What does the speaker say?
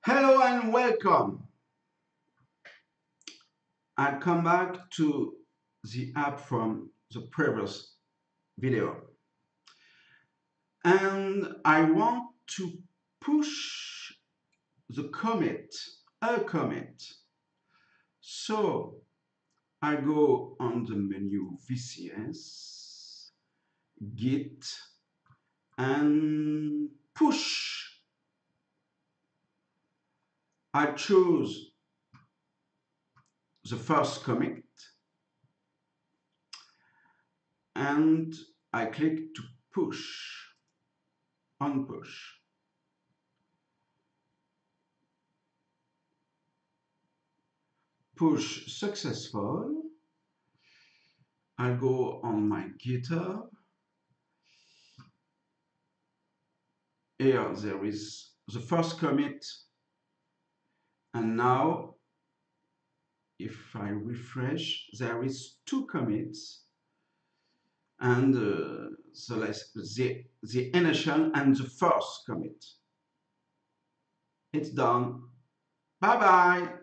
Hello and welcome. I come back to the app from the previous video and I want to push the commit, a commit. So I go on the menu VCS, Git and push. I choose the first commit and I click to push, on push. Push successful. I'll go on my GitHub. Here there is the first commit, and now if I refresh, there is two commits, and the initial and the first commit. It's done. Bye bye.